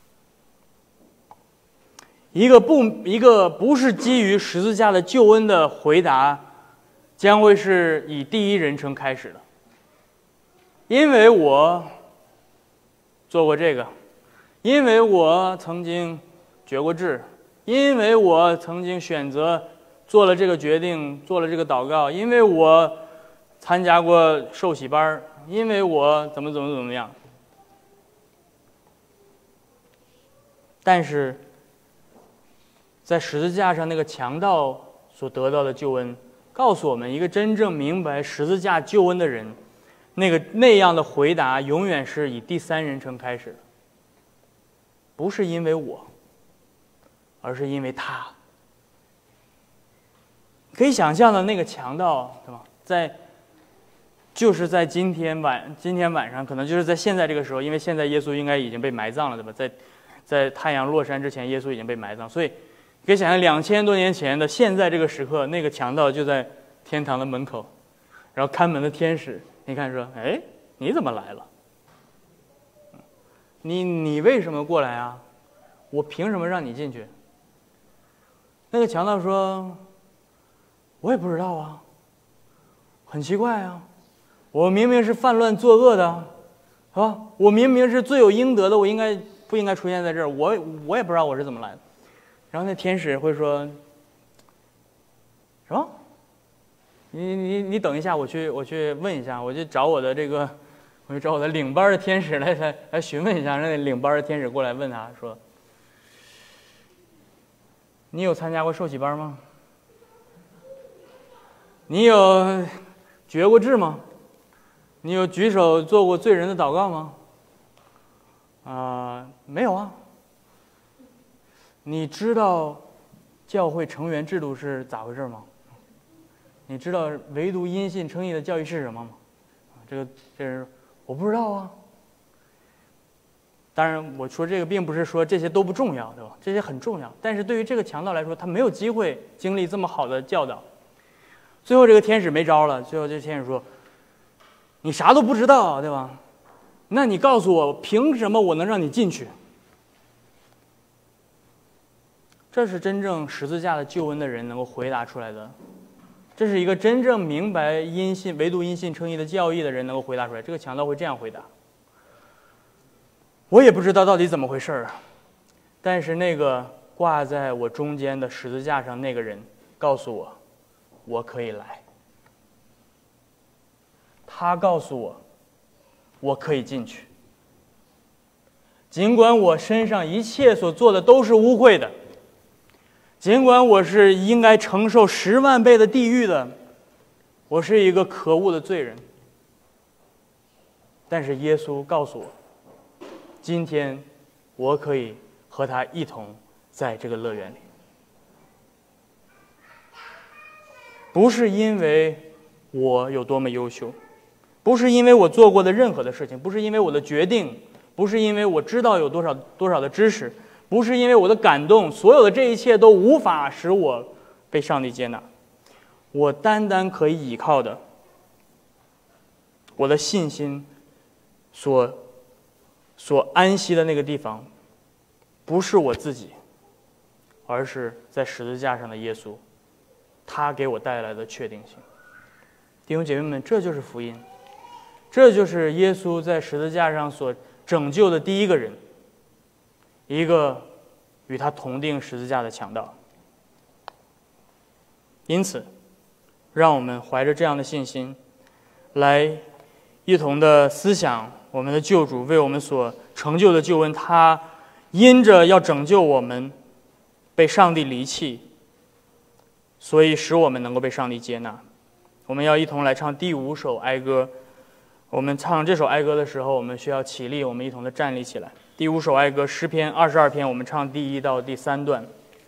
一个不是基于十字架的救恩的回答，将会是以第一人称开始的。因为我做过这个，因为我曾经绝过志，因为我曾经选择做了这个决定，做了这个祷告，因为我参加过受洗班，因为我怎么样。但是在十字架上那个强盗所得到的救恩，告诉我们，一个真正明白十字架救恩的人，那样的回答永远是以第三人称开始的，不是因为我，而是因为他。可以想象的那个强盗，对吧？就是在今天晚上，可能就是在现在这个时候，因为现在耶稣应该已经被埋葬了，对吧？在太阳落山之前，耶稣已经被埋葬，所以可以想象2000多年前的现在这个时刻，那个强盗就在天堂的门口，然后看门的天使，你看说：“哎，你怎么来了？你为什么过来啊？我凭什么让你进去？”那个强盗说：“我也不知道啊，很奇怪啊，我明明是犯乱作恶的，是吧？我明明是罪有应得的，我不应该出现在这儿，我也不知道我是怎么来的。”然后那天使会说：“什么？你等一下，我去问一下，我去找我的领班的天使来询问一下。”让那领班的天使过来问他说：“你有参加过受洗班吗？你有绝过志吗？你有举手做过罪人的祷告吗？”“没有啊。”“你知道教会成员制度是咋回事吗？你知道唯独因信称义的教义是什么吗？”“这是我不知道啊。”当然我说这个并不是说这些都不重要，对吧？这些很重要，但是对于这个强盗来说，他没有机会经历这么好的教导。最后这个天使没招了，最后这天使说：“你啥都不知道，对吧？那你告诉我，凭什么我能让你进去？”这是真正十字架的救恩的人能够回答出来的，这是一个真正明白唯独因信称义的教义的人能够回答出来。这个强盗会这样回答：“我也不知道到底怎么回事啊，但是那个挂在我中间的十字架上那个人告诉我，我可以来。他告诉我，我可以进去。尽管我身上一切所做的都是污秽的，尽管我是应该承受10万倍的地狱的，我是一个可恶的罪人，但是耶稣告诉我，今天我可以和他一同在这个乐园里。不是因为我有多么优秀，不是因为我做过的任何的事情，不是因为我的决定，不是因为我知道有多少的知识，不是因为我的感动，所有的这一切都无法使我被上帝接纳。我单单可以依靠的，我的信心所安息的那个地方，不是我自己， 而是在十字架上的耶稣，他给我带来的确定性。弟兄姐妹们，这就是福音，这就是耶稣在十字架上所拯救的第一个人，一个与他同定十字架的强盗。因此，让我们怀着这样的信心，来一同的思想我们的救主为我们所成就的救恩。他因着要拯救我们，被上帝离弃，所以使我们能够被上帝接纳。我们要一同来唱第5首哀歌。我们唱这首哀歌的时候，我们需要起立，我们一同的站立起来。第5首哀歌，诗篇22篇，我们唱第1到第3段。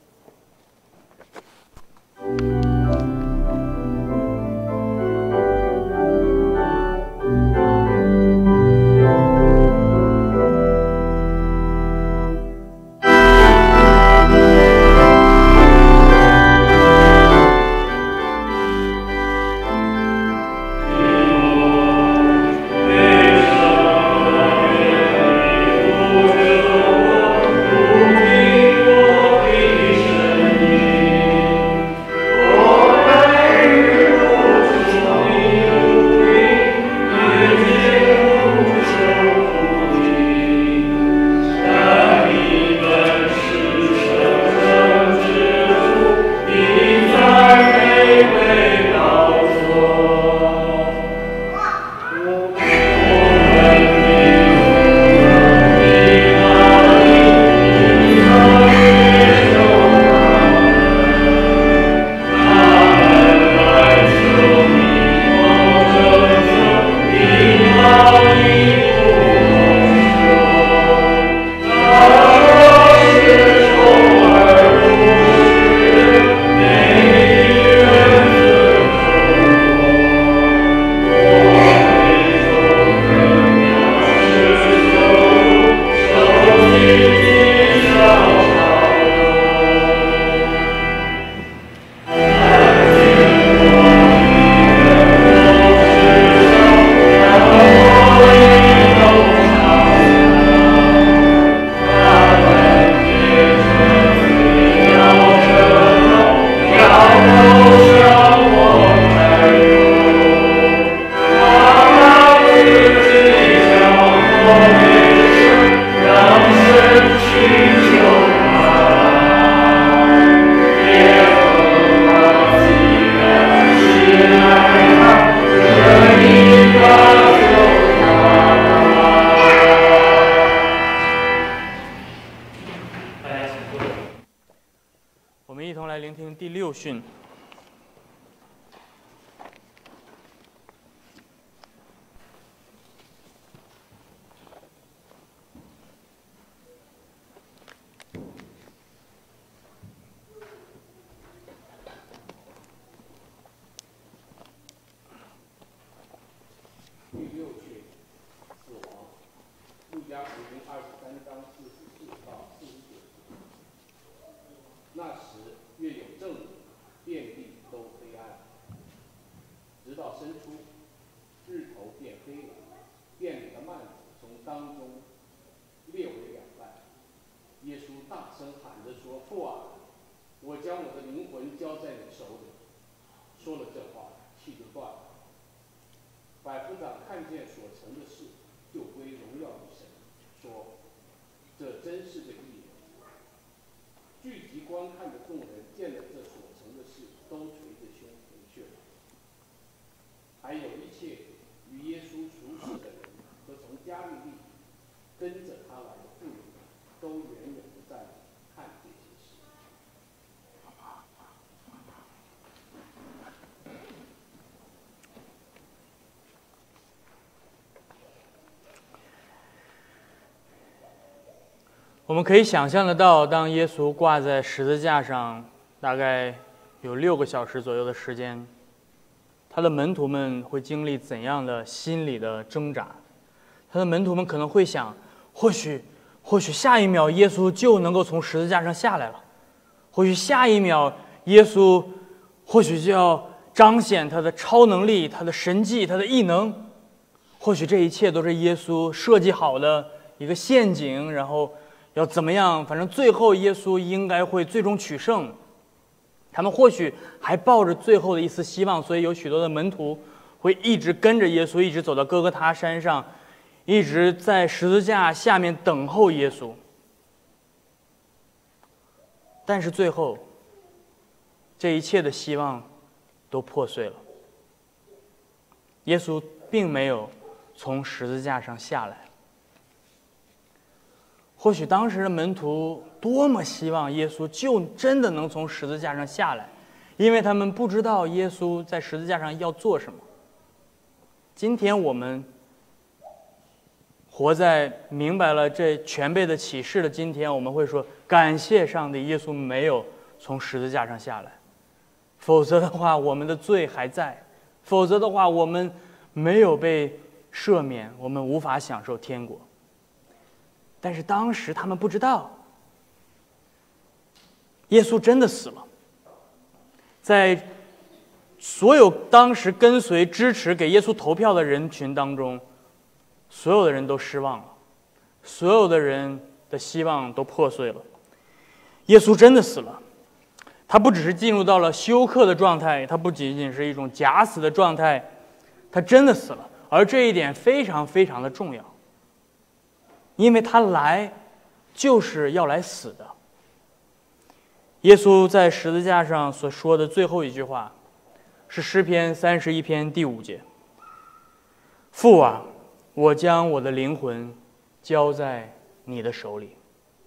我们可以想象得到，当耶稣挂在十字架上，大概有6个小时左右的时间，他的门徒们会经历怎样的心理的挣扎？他的门徒们可能会想，或许下一秒耶稣就能够从十字架上下来了，或许下一秒耶稣或许就要彰显他的超能力、他的神迹、他的异能，或许这一切都是耶稣设计好的一个陷阱，然后要怎么样，反正最后耶稣应该会最终取胜。他们或许还抱着最后的一丝希望，所以有许多的门徒会一直跟着耶稣，一直走到哥哥他山上，一直在十字架下面等候耶稣。但是最后，这一切的希望都破碎了。耶稣并没有从十字架上下来。或许当时的门徒多么希望耶稣就真的能从十字架上下来，因为他们不知道耶稣在十字架上要做什么。今天我们活在明白了这全备的启示的今天，我们会说感谢上帝，耶稣没有从十字架上下来，否则的话我们的罪还在，否则的话我们没有被赦免，我们无法享受天国。但是当时他们不知道，耶稣真的死了。在所有当时跟随支持给耶稣投票的人群当中，所有的人都失望了，所有的人的希望都破碎了。耶稣真的死了，他不只是进入到了休克的状态，他不仅仅是一种假死的状态，他真的死了。而这一点非常非常的重要，因为他来就是要来死的。耶稣在十字架上所说的最后一句话是诗篇31篇第5节：父啊，我将我的灵魂交在你的手里。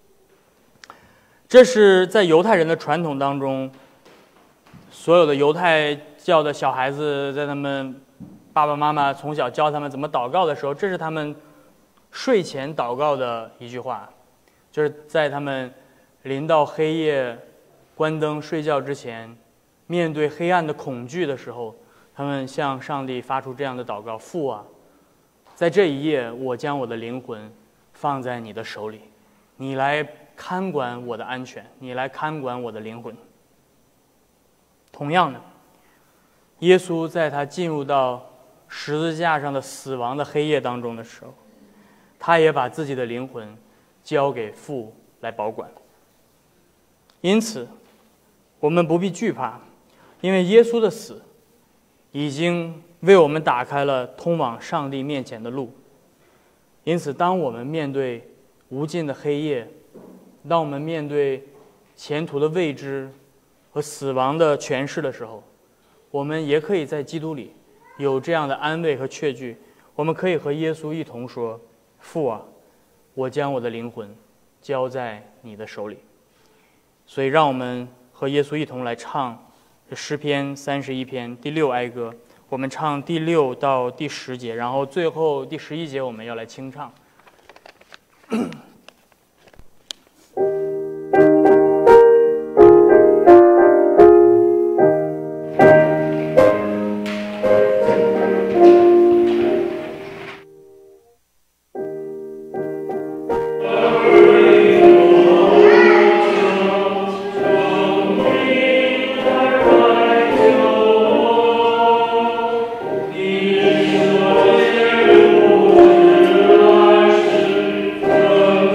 这是在犹太人的传统当中，所有的犹太教的小孩子在他们爸爸妈妈从小教他们怎么祷告的时候，这是他们睡前祷告的一句话，就是在他们临到黑夜关灯睡觉之前，面对黑暗的恐惧的时候，他们向上帝发出这样的祷告：父啊，在这一夜我将我的灵魂放在你的手里，你来看管我的安全，你来看管我的灵魂。同样的，耶稣在他进入到十字架上的死亡的黑夜当中的时候，他也把自己的灵魂交给父来保管。因此我们不必惧怕，因为耶稣的死已经为我们打开了通往上帝面前的路。因此当我们面对无尽的黑夜，当我们面对前途的未知和死亡的权势的时候，我们也可以在基督里有这样的安慰和确据。我们可以和耶稣一同说：父啊，我将我的灵魂交在你的手里。所以让我们和耶稣一同来唱诗篇31篇第6哀歌，我们唱第6到第10节，然后最后第11节我们要来清唱。 你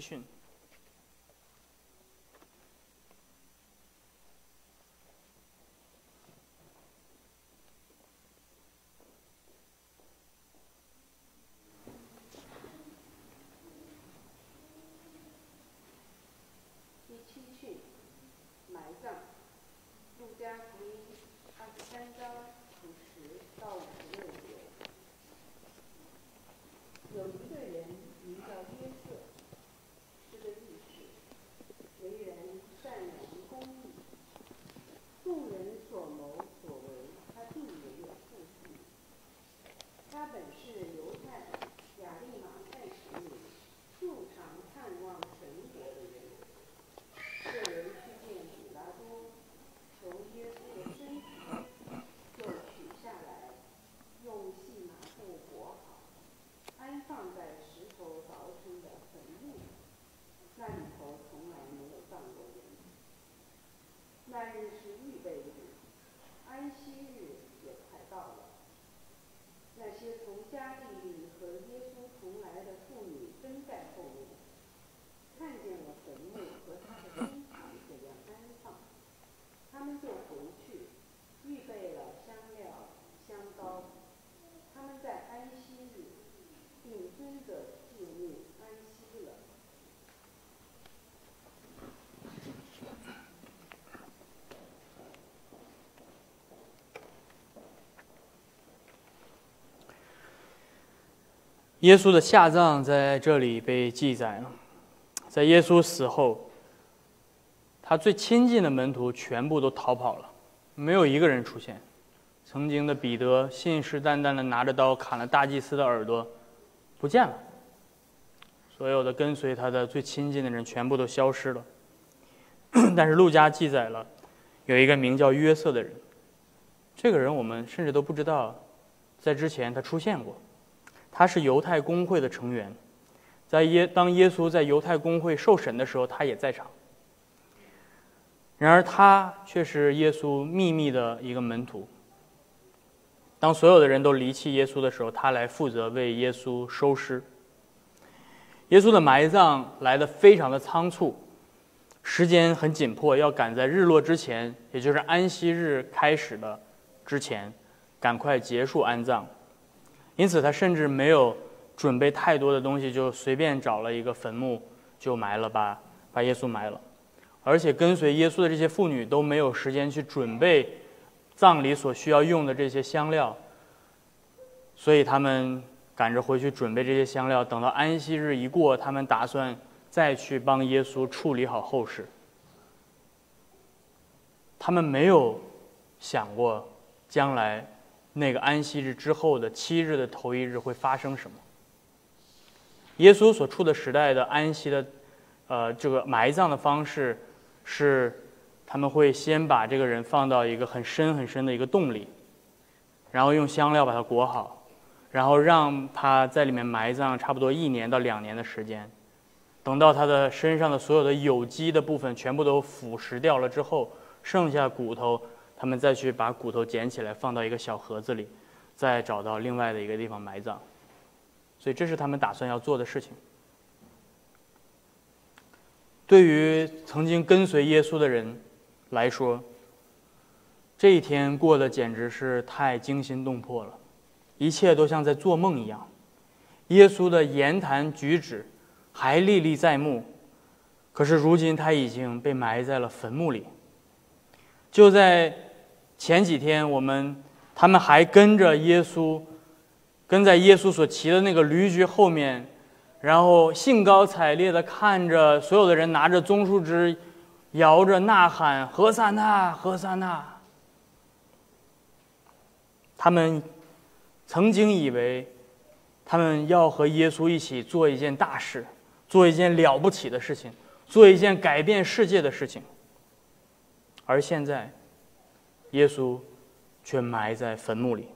训。 第七训，埋葬。路加福音23章50到56节。有一个人名叫约瑟，是个义士，为人善良公义，众人所谋所为，他并没有负负。他本是犹太亚利马太城里素常盼望神国的人。这人去见比拉多，求耶稣的身体，就取下来，用细麻布裹好，安放在石头凿成的坟墓里，那里头从来没有葬过人。那日是预备日，安息日也快到了。那些从加利利和耶稣同来的妇女跟在后面，看见了坟墓和他的身体怎样安放，他们就回去，预备了香料、香膏。他们在安息日并遵着诫命安息了。 耶稣的下葬在这里被记载了。在耶稣死后，他最亲近的门徒全部都逃跑了，没有一个人出现。曾经的彼得信誓旦旦地拿着刀砍了大祭司的耳朵，不见了。所有的跟随他的最亲近的人全部都消失了。但是路加记载了有一个名叫约瑟的人，这个人我们甚至都不知道在之前他出现过。他是犹太公会的成员，当耶稣在犹太公会受审的时候，他也在场。然而他却是耶稣秘密的一个门徒。当所有的人都离弃耶稣的时候，他来负责为耶稣收尸。耶稣的埋葬来得非常的仓促，时间很紧迫，要赶在日落之前，也就是安息日开始的之前，赶快结束安葬。因此他甚至没有准备太多的东西，就随便找了一个坟墓就埋了，把耶稣埋了。而且跟随耶稣的这些妇女都没有时间去准备葬礼所需要用的这些香料，所以他们赶着回去准备这些香料，等到安息日一过，他们打算再去帮耶稣处理好后事。他们没有想过将来那个安息日之后的7日的头一日会发生什么。耶稣所处的时代的安息的这个埋葬的方式是，他们会先把这个人放到一个很深很深的一个洞里，然后用香料把它裹好，然后让他在里面埋葬差不多1年到2年的时间。等到他的身上的所有的有机的部分全部都腐蚀掉了之后，剩下骨头，他们再去把骨头捡起来放到一个小盒子里，再找到另外的一个地方埋葬。所以这是他们打算要做的事情。对于曾经跟随耶稣的人来说，这一天过得简直是太惊心动魄了，一切都像在做梦一样。耶稣的言谈举止还历历在目，可是如今他已经被埋在了坟墓里。就在前几天，他们还跟着耶稣，跟在耶稣所骑的那个驴驹后面，然后兴高采烈地看着所有的人拿着棕树枝，摇着呐喊：何撒那，何撒那。他们曾经以为他们要和耶稣一起做一件大事，做一件了不起的事情，做一件改变世界的事情。而现在耶稣却埋在坟墓里。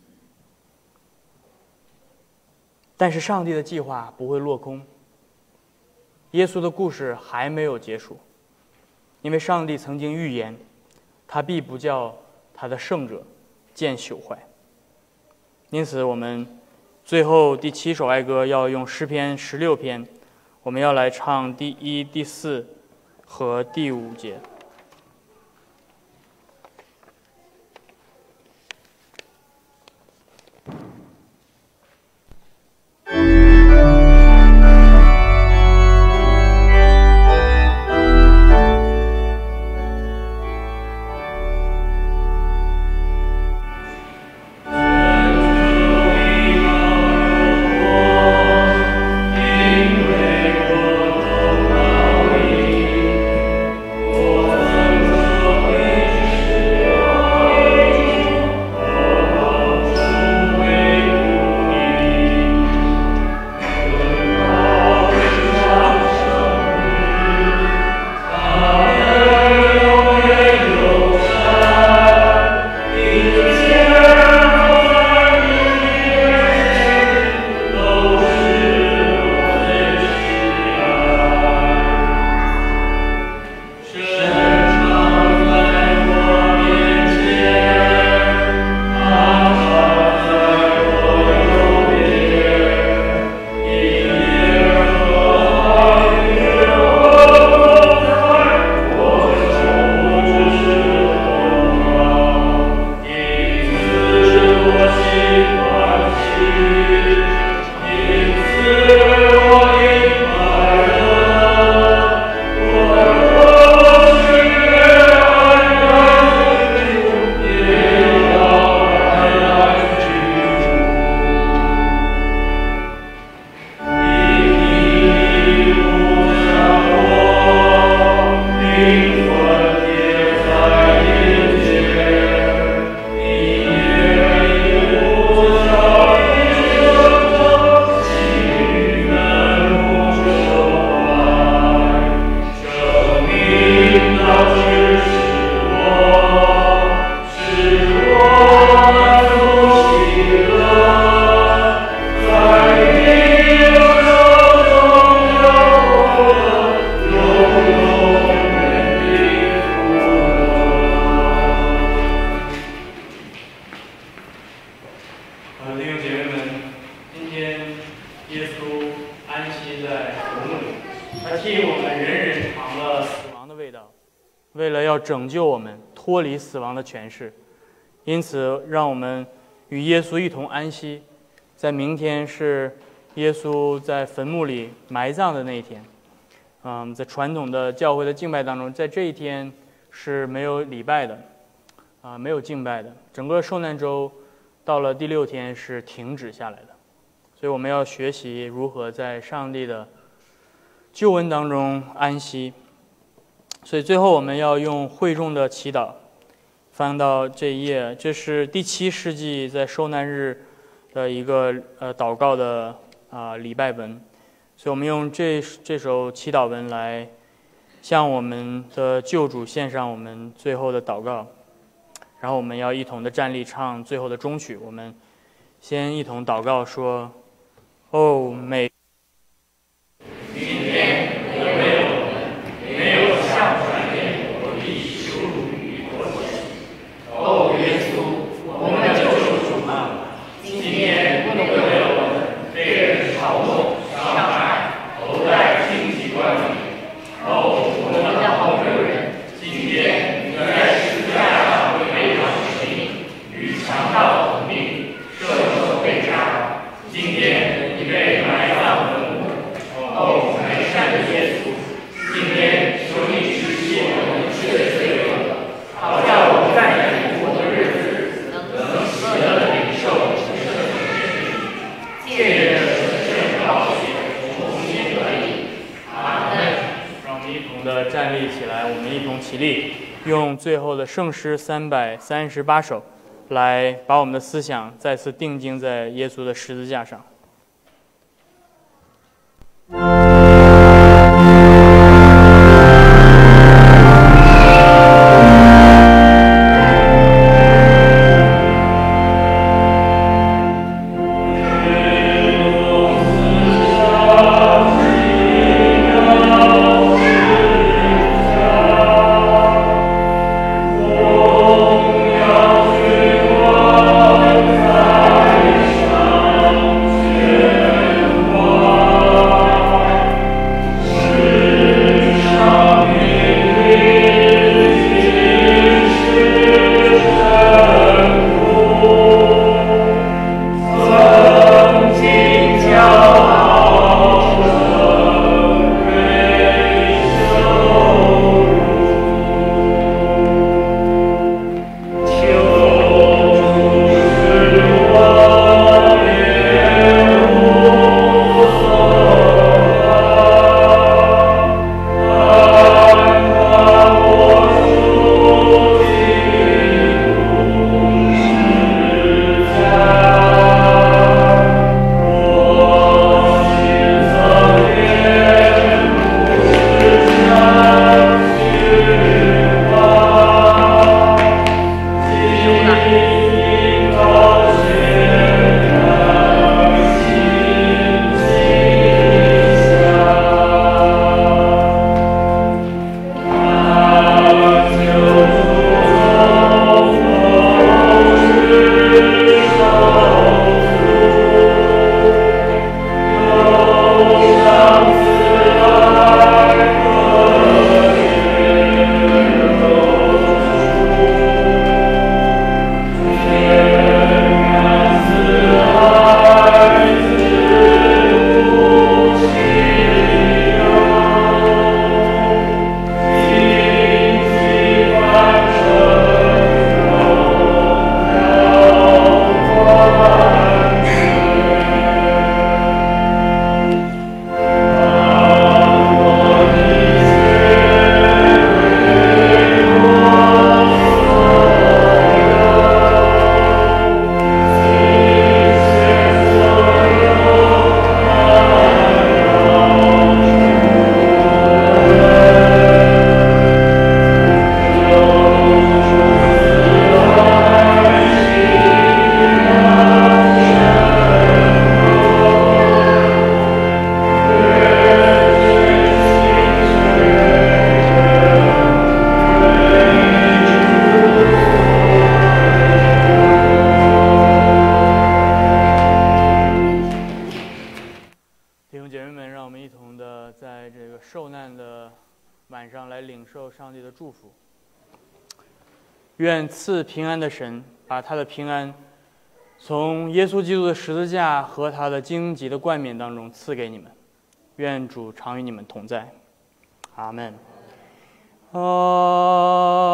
但是上帝的计划不会落空，耶稣的故事还没有结束，因为上帝曾经预言，他必不叫他的圣者见朽坏。因此我们最后第7首哀歌要用诗篇16篇我们要来唱第1、第4和第5节。为了要拯救我们脱离死亡的权势，因此让我们与耶稣一同安息。在明天是耶稣在坟墓里埋葬的那一天。在传统的教会的敬拜当中，在这一天是没有礼拜的，没有敬拜的。整个受难周到了第6天是停止下来的。所以我们要学习如何在上帝的救恩当中安息。所以最后我们要用会众的祈祷，翻到这一页，这是第7世纪在受难日的一个祷告的礼拜文。所以我们用这首祈祷文来向我们的救主献上我们最后的祷告，然后我们要一同的站立唱最后的终曲。我们先一同祷告说：哦，美今天因为我们没有向传遍我必羞辱与唾弃。哦，耶稣，我们的救主啊，今天因为我们被人嘲弄、伤害、投在荆棘罐里。哦，我们的好友人，今天你在十字架上为他舍命，与强盗同命，舍手被杀。今天你被埋葬坟墓。哦，美善的耶稣，今天求你实习我们一切的罪恶，好叫我们在你复活的日子能喜乐地领受神圣的真理，借着神圣宝血重新得力。阿门。 让我们一同的站立起来，我们一同起立，用最后的圣诗338首来把我们的思想再次定睛在耶稣的十字架上。 我坛上来领受上帝的祝福。愿赐平安的神把他的平安从耶稣基督的十字架和他的荆棘的冠冕当中赐给你们。愿主常与你们同在。阿们。